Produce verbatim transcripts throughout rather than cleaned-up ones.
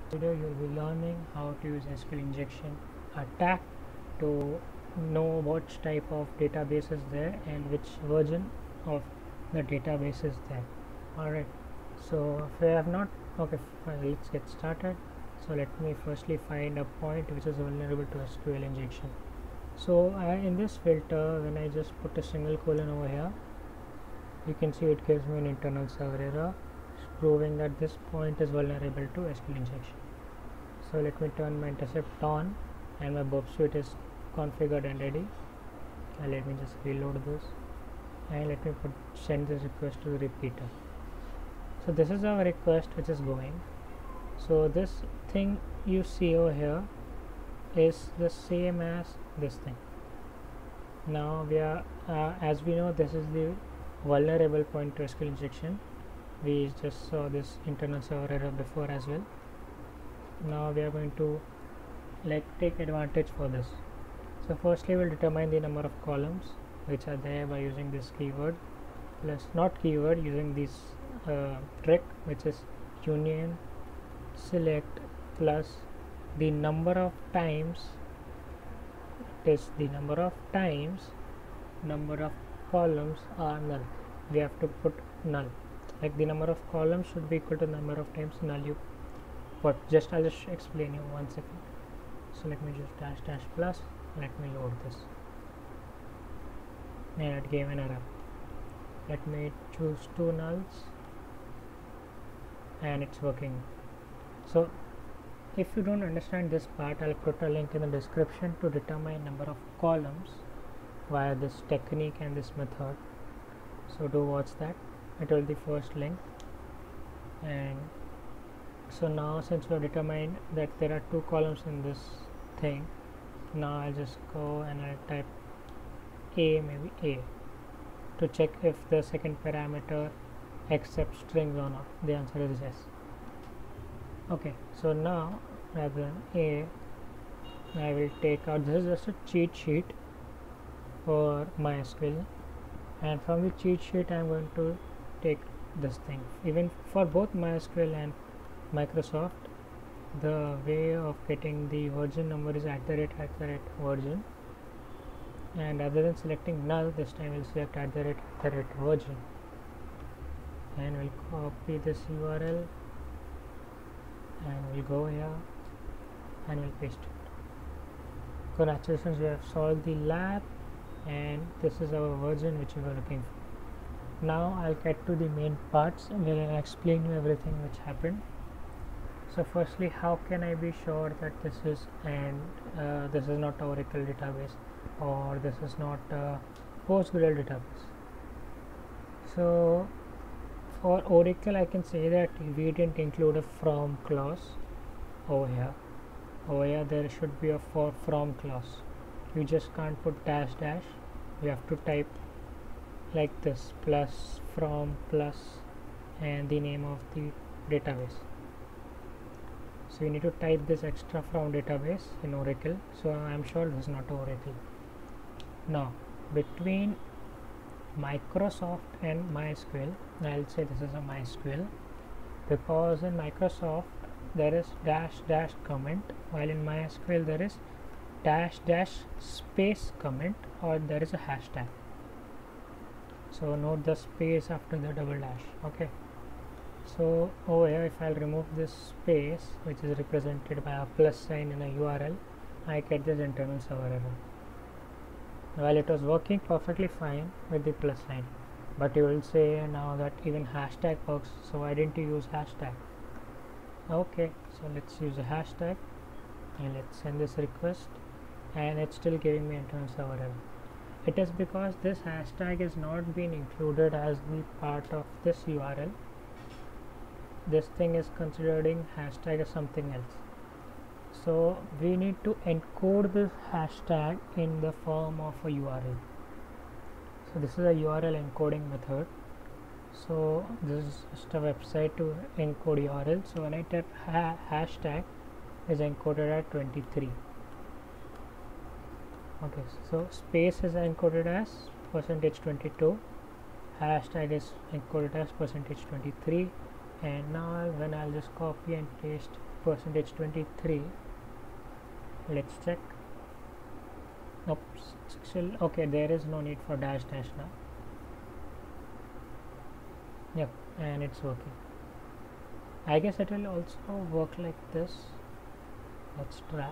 video you will be learning how to use S Q L injection attack to know which type of database is there and which version of the database is there. Alright, so if I have not, okay, fine, let's get started. So let me firstly find a point which is vulnerable to S Q L injection. So uh, in this filter, when I just put a single colon over here, you can see it gives me an internal server error proving that this point is vulnerable to S Q L injection. So let me turn my intercept on and my burp suite is configured and ready. And let me just reload this and let me put send this request to the repeater. So this is our request which is going. So this thing you see over here is the same as this thing. Now we are uh, as we know, this is the vulnerable point to S Q L injection. We just saw this internal server error before as well. Now we are going to like take advantage for this. So firstly we'll determine the number of columns which are there by using this keyword plus not keyword using this uh, trick, which is union select plus the number of times, it is the number of times number of columns are null. We have to put null, like the number of columns should be equal to the number of times null you put. Just I'll just explain you one second. So let me just dash dash plus, let me load this and it gave an error. Let me choose two nulls and it's working. So if you don't understand this part, I'll put a link in the description to determine number of columns via this technique and this method. So do watch that, it will be the first link. And so now since we have determined that there are two columns in this thing, now I'll just go and I'll type a, maybe a, to check if the second parameter accepts strings or not. The answer is yes. Okay, so now rather than a, I will take out, this is just a cheat sheet for MySQL, and from the cheat sheet I am going to take this thing. Even for both MySQL and Microsoft, the way of getting the version number is at the rate at the rate version, and rather than selecting null, this time we'll select at the rate at the rate version, and we'll copy this U R L and we'll go here and we'll paste it. Congratulations, we have solved the lab and this is our version which we were looking for. Now I'll get to the main parts and we'll explain you everything which happened. So firstly, how can I be sure that this is and uh, this is not Oracle database or this is not uh, PostgreSQL database? So for Oracle, I can say that we didn't include a from clause over here. Over here there should be a for from clause. You just can't put dash dash. You have to type like this, plus from plus and the name of the database. So you need to type this extra from database in Oracle. So I am sure this is not Oracle. Now between Microsoft and MySQL, I'll say this is a MySQL, because in Microsoft there is dash dash comment, while in MySQL there is dash dash space comment or there is a hashtag. So note the space after the double dash. Okay, so over here if I'll remove this space which is represented by a plus sign in a U R L, I get this internal server error. Well, it was working perfectly fine with the plus sign, but you will say now that even hashtag works, so why didn't you use hashtag? Okay, so let's use a hashtag and let's send this request, and it's still giving me internal server error. It is because this hashtag is not being included as the part of this U R L. This thing is considering hashtag as something else. So we need to encode this hashtag in the form of a U R L. So this is a U R L encoding method. So this is just a website to encode U R L. So when I type ha hashtag is encoded at twenty-three. Okay, so space is encoded as percentage twenty-two, hashtag is encoded as percentage twenty-three, And now when I'll just copy and paste percentage twenty-three, let's check. Oops, still okay, there is no need for dash dash now. Yep, and it's working. I guess it will also work like this. Let's try.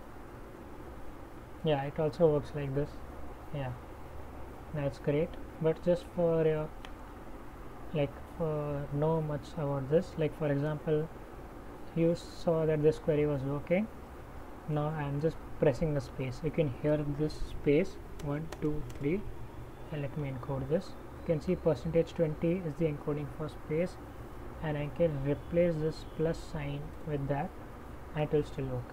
Yeah, it also works like this. Yeah, that's great. But just for your uh, like for know much about this, like for example, you saw that this query was working. Now I am just pressing the space. You can hear this space one two three, and let me encode this. You can see percentage twenty is the encoding for space, and I can replace this plus sign with that and it will still work.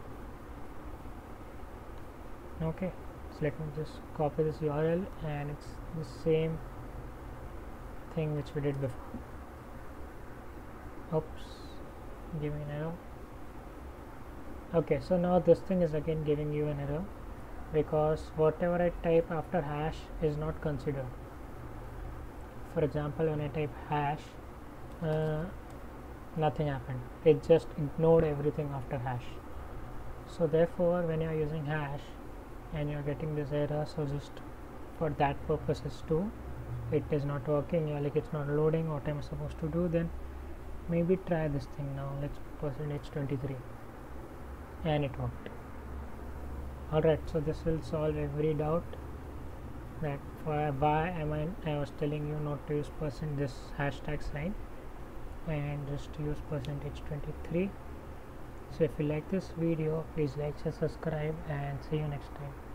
Okay, so let me just copy this U R L, and it's the same thing which we did before. Oops, give me an error. Okay, so now this thing is again giving you an error because whatever I type after hash is not considered. For example, when I type hash, uh, nothing happened. It just ignored everything after hash. So therefore, when you are using hash and you are getting this error, so just for that purposes too, it is not working, you're like it's not loading, what am I supposed to do, then maybe try this thing now. Let's percentage twenty-three, and it worked. Alright, so this will solve every doubt that for why am I I was telling you not to use percent this hashtag sign and just use percentage twenty-three. So if you like this video, please like, share, subscribe, and see you next time.